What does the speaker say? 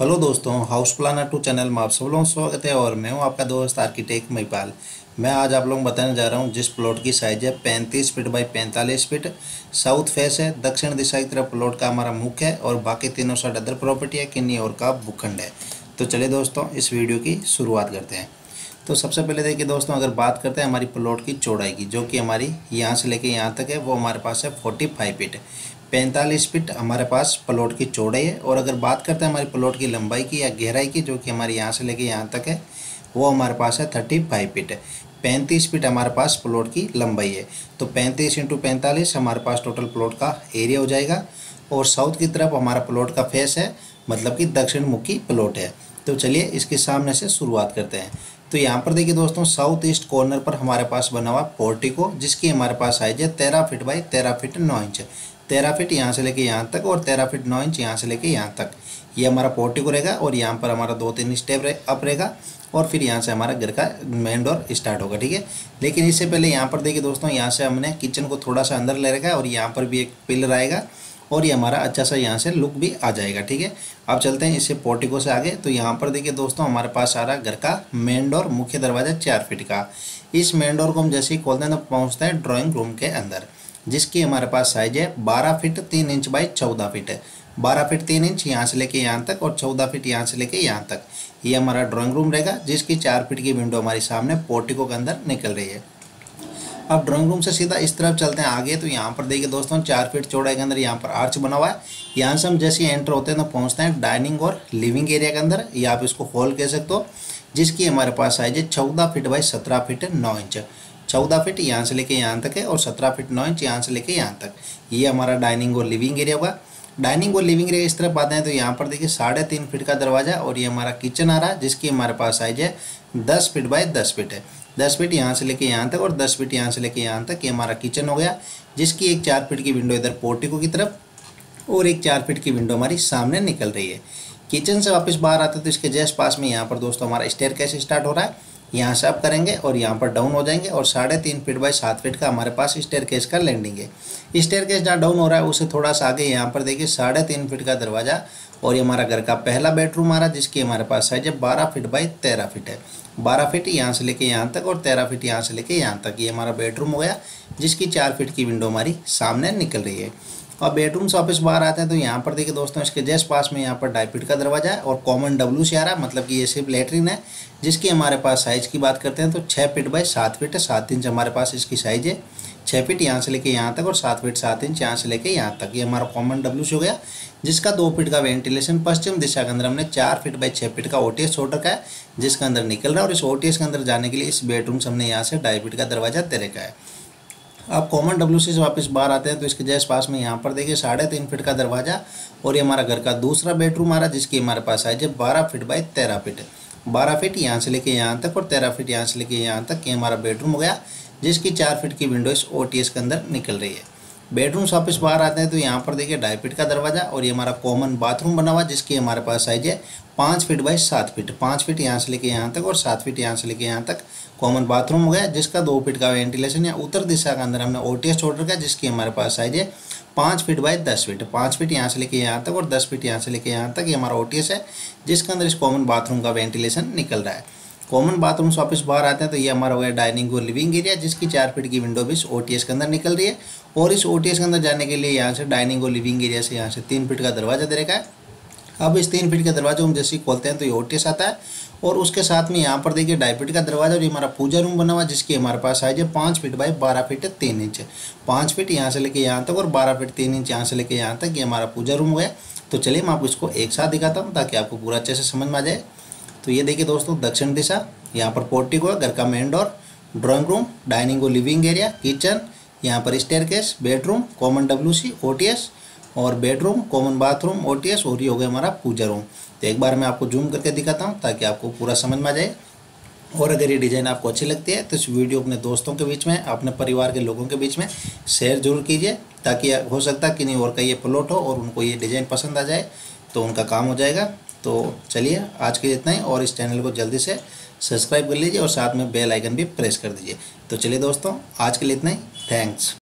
Hello दोस्तों, house planner to channel में आप सब लोगों का स्वागत है। और मैं हूं आपका दोस्त आर्किटेक्ट महिपाल। मैं आज आप लोगों को बताने जा रहा हूं जिस प्लॉट की साइज है 35 feet by 45 feet, south face है, दक्षिण दिशा की तरफ प्लॉट का हमारा मुख्य है और बाकी तीनों साइड अदर प्रॉपर्टी है, किन्नी और का भूखंड है। तो चलिए दोस्तों, इस वीडियो की शुरुआत करते हैं। तो सबसे पहले देखिए दोस्तों, अगर बात करते हैं हमारी प्लॉट की चौड़ाई की, जो कि हमारी यहाँ से लेके यहाँ तक है, वो हमारे पास है 45 फीट। 45 फीट हमारे पास प्लॉट की चौड़ाई है। और अगर बात करते हैं हमारी प्लॉट की लंबाई की या गहराई की, जो कि हमारी यहाँ से लेके यहाँ तक है, वो हमारे पास है 35 फीट। 35 फीट हमारे पास प्लॉट की लंबाई है। तो 35 इंटू 45 हमारे पास टोटल प्लॉट का एरिया हो जाएगा। और साउथ की तरफ हमारा प्लॉट का फेस है, मतलब कि दक्षिण मुखी प्लॉट है। तो चलिए इसके सामने से शुरुआत करते हैं। तो यहाँ पर देखिए दोस्तों, साउथ ईस्ट कॉर्नर पर हमारे पास बना हुआ पोर्टिको, जिसकी हमारे पास साइज है 13 feet by 13 feet 9 inch. 13 feet यहाँ से लेके यहाँ तक और 13 फीट 9 इंच यहाँ से लेके यहाँ तक, ये हमारा पोर्टिको रहेगा। और यहाँ पर हमारा 2-3 स्टेप अप रहेगा और फिर यहाँ से हमारा घर का मेन डोर स्टार्ट होगा, ठीक है। लेकिन इससे पहले यहाँ पर देखिए दोस्तों, यहाँ से हमने किचन को थोड़ा सा अंदर ले रखा है और यहाँ पर भी एक पिलर आएगा और ये हमारा अच्छा सा यहाँ से लुक भी आ जाएगा, ठीक है। अब चलते हैं इससे पोर्टिको से आगे। तो यहाँ पर देखिए दोस्तों, हमारे पास आ रहा घर का मेन डोर, मुख्य दरवाजा 4 फीट का। इस मेन डोर को हम जैसे ही खोलते हैं तो पहुँचते हैं ड्राइंग रूम के अंदर, जिसकी हमारे पास साइज है 12 फीट 3 इंच बाई 14 फीट है। 12 फीट 3 इंच यहाँ से लेके यहाँ तक और 14 फीट यहाँ से लेके यहाँ तक, ये हमारा ड्राइंग रूम रहेगा, जिसकी 4 फीट की विंडो हमारे सामने पोर्टिको के अंदर निकल रही है। अब ड्राइंग रूम से सीधा इस तरफ चलते हैं आगे। तो यहाँ पर देखिए दोस्तों, 4 फीट चौड़ाई के अंदर यहाँ पर आर्च बना हुआ है। यहाँ से हम जैसे ही एंटर होते हैं तो पहुँचते हैं डाइनिंग और लिविंग एरिया के अंदर, या आप इसको हॉल कह सकते हो, जिसकी हमारे पास साइज है 14 feet by 17 feet 9 inch. 14 feet यहाँ से लेके यहाँ तक है और 17 फीट 9 इंच यहाँ से लेके यहाँ तक, ये हमारा डाइनिंग और लिविंग एरिया होगा। डाइनिंग और लिविंग एरिया इस तरफ आते हैं तो यहाँ पर देखिए 3.5 फीट का दरवाजा और ये हमारा किचन आ रहा है, जिसकी हमारे पास साइज है 10 फीट बाई 10 फीट है। 10 फीट यहाँ से लेके यहाँ तक और 10 फीट यहाँ से लेके यहाँ तक, ये हमारा किचन हो गया, जिसकी एक 4 फीट की विंडो इधर पोर्टिको की तरफ और एक 4 फीट की विंडो हमारी सामने निकल रही है। किचन से वापस बाहर आते हैं तो इसके जस्ट पास में यहाँ पर दोस्तों हमारा स्टेयरकेस स्टार्ट हो रहा है। यहाँ से अप करेंगे और यहाँ पर डाउन हो जाएंगे और 3.5 फीट बाई 7 फीट का हमारे पास स्टेयरकेस का लैंडिंग है। स्टेयरकेस जहाँ डाउन हो रहा है उससे थोड़ा सा आगे यहाँ पर देखिए 3.5 फीट का दरवाजा और ये हमारा घर का पहला बेडरूम आ रहा है, जिसकी हमारे पास साइज है 12 फीट बाई 13 फीट है। 12 फीट यहाँ से लेके यहाँ तक और 13 फीट यहाँ से लेके यहाँ तक, ये हमारा बेडरूम हो गया, जिसकी 4 फीट की विंडो हमारी सामने निकल रही है। और बेडरूम से वापस बाहर आते हैं तो यहाँ पर देखिए दोस्तों, इसके जस्ट पास में यहाँ पर 2.5 फीट का दरवाजा है और कॉमन डब्ल्यू से आ रहा है, मतलब कि ये सिर्फ लेटरिन है, जिसकी हमारे पास साइज़ की बात करते हैं तो 6 फीट बाई 7 फीट है। 7 इंच हमारे पास इसकी साइज़ है। 6 फीट यहाँ से लेके यहाँ तक और 7 फीट 7 इंच यहाँ से लेके यहाँ तक, ये हमारा कॉमन डब्ल्यू से हो गया, जिसका 2 फीट का वेंटिलेशन पश्चिम दिशा के अंदर हमने 4 फीट बाई 6 फीट का ओटीएस छोड़ रखा है, जिसके अंदर निकल रहा है। और इस ओटीएस के अंदर जाने के लिए इस बेडरूम से हमने यहाँ से 2.5 फीट का दरवाजा दे रखा है। अब कॉमन डब्ल्यूसी से वापस बाहर आते हैं तो इसके जस्ट पास में यहाँ पर देखिए 3.5 फीट का दरवाजा और ये हमारा घर का दूसरा बेडरूम आ रहा है, जिसकी हमारे पास साइज है 12 फीट बाई 13 फीट। 12 फीट यहाँ से लेके यहाँ तक और 13 फीट यहाँ से लेके यहाँ तक, ये हमारा बेडरूम हो गया, जिसकी 4 फीट की विंडो इस ओटीएस के अंदर निकल रही है। बेडरूम से वापस बाहर आते हैं तो यहाँ पर देखिए 2.5 फीट का दरवाजा और ये हमारा कॉमन बाथरूम बना हुआ, जिसकी हमारे पास साइज है 5 फीट बाई 7 फीट। 5 फीट यहाँ से लेके यहाँ तक और 7 फीट यहाँ से लेके यहाँ तक कॉमन बाथरूम हो गया, जिसका 2 फीट का वेंटिलेशन या उत्तर दिशा के अंदर हमने ओटीएस छोड़ रखा है, जिसकी हमारे पास साइज है 5 फीट बाई 10 फीट। 5 फीट यहाँ से लेके यहाँ तक और 10 फीट यहाँ से लेके यहाँ तक, ये हमारा ओटीएस है, जिसके अंदर इस कॉमन बाथरूम का वेंटिलेशन निकल रहा है। कॉमन बाथरूम से वापस बाहर आते हैं तो ये हमारा हो गया डाइनिंग और लिविंग एरिया, जिसकी 4 फीट की विंडो भी इस ओटीएस के अंदर निकल रही है। और इस ओटीएस के अंदर जाने के लिए यहाँ से डाइनिंग और लिविंग एरिया से यहाँ से 3 फीट का दरवाजा दे रखा है। अब इस 3 फीट के दरवाजे हम जैसे ही खोलते हैं तो ये ओटीएस आता है और उसके साथ में यहाँ पर देखिए 2.5 फीट का दरवाजा और ये हमारा पूजा रूम बना हुआ, जिसकी हमारे पास साइज है 5 feet by 12 feet 3 inch. 5 feet यहाँ से लेके यहाँ तक और 12 फीट 3 इंच यहाँ से लेके यहाँ तक, ये हमारा पूजा रूम हो गया। तो चलिए मैं आपको इसको एक साथ दिखाता हूँ ताकि आपको पूरा अच्छे से समझ में आ जाए। तो ये देखिए दोस्तों, दक्षिण दिशा, यहाँ पर पोर्टिको है, घर का main door, drawing room, dining और लिविंग एरिया, किचन, यहाँ पर staircase, bedroom, common WC, OTS और बेडरूम, कॉमन बाथरूम, ओटीएस और ये हो गया हमारा पूजा रूम। तो एक बार मैं आपको जूम करके दिखाता हूँ ताकि आपको पूरा समझ में आ जाए। और अगर ये डिज़ाइन आपको अच्छी लगती है तो इस वीडियो अपने दोस्तों के बीच में, अपने परिवार के लोगों के बीच में शेयर जरूर कीजिए, ताकि हो सकता है कि नहीं और का ये प्लॉट हो और उनको ये डिज़ाइन पसंद आ जाए तो उनका काम हो जाएगा। तो चलिए आज के लिए इतना ही, और इस चैनल को जल्दी से सब्सक्राइब कर लीजिए और साथ में बेल आइकन भी प्रेस कर दीजिए। तो चलिए दोस्तों, आज के लिए इतना ही। थैंक्स।